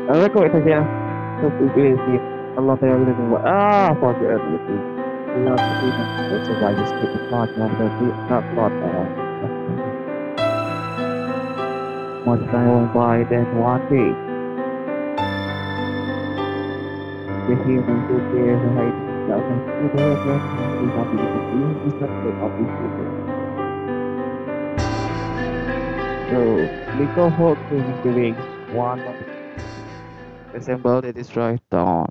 Record it again. So quickly see a lot of everything. Forget everything. Not even. That's why I just skip the plot. Not plot. Much time went by. Then one day, the human who cares and hide himself and see the again. He's not even the dream. He's not the obvious. So, Nico Hulk is doing one assemble the destroy dawn.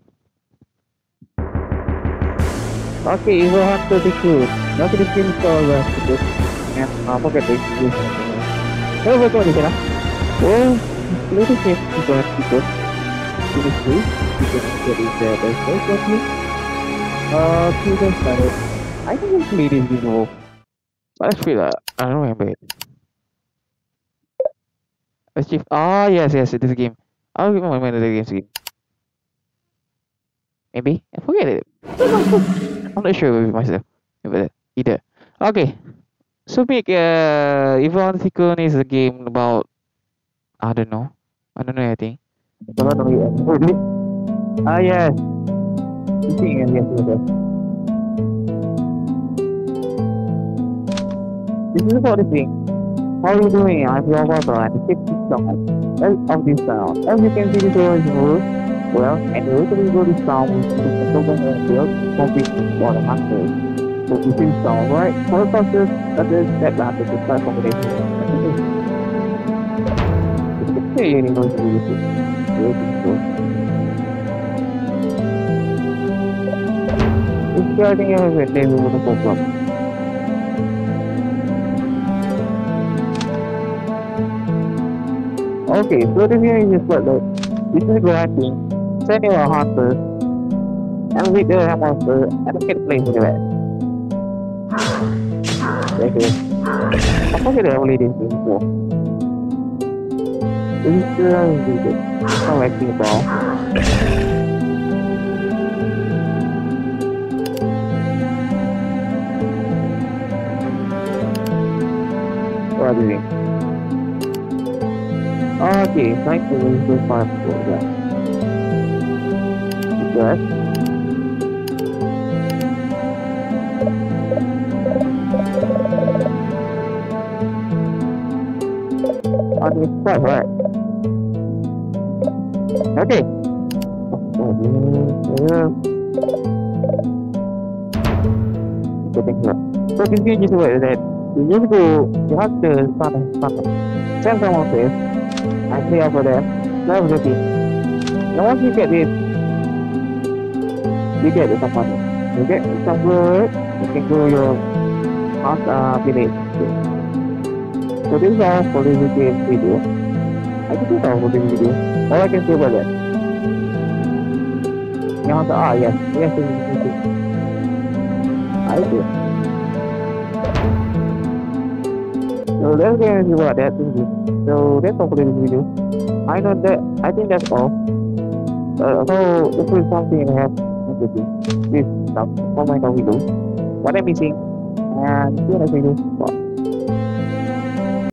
Okay, Evil Hunter the crew. Now the team solver to this and forget this. Hello, we're going to get well, little case is going to go to the street because there is the first of me. To the started. I think it's leading people. I feel I don't remember it. Achieve. Yes, it is a game. I'll remember the game scene. Maybe I forget it. I'm not sure with myself about either. Okay, so big. Evil Tycoon is a game about I don't know. I don't know anything. Yes. Yes. This is about the thing. How are you doing? I'm your water and the ship is down. Of this sound. As you can see, this area is moved. Well, and the reason we go this sound is because the program and build complete for the master. So this is sound, right? For the process, that is step down to the start combination. It's a university with it. It's starting a day with a problem. Okay, so the here is what this is granting send your hunter and with the monster and get play with it. Okay. I forget I only did this before. This is good. I'm acting ball. What are you doing? Okay, thank you so far for that. Good. On the spot, right? Okay. So this game is where that you have to send someone safe. I clear over there. Now the team. Now once you get this, you get some money. You get some good, you can go your house village. So this is all for this game video. I can do all for this video. All I can say about that. Yes, I do. So let's get into what that thing is. So that's all for this video. I think that's all. So if there's something I have to do, please comment down below what I'm missing and see you next video. Bye.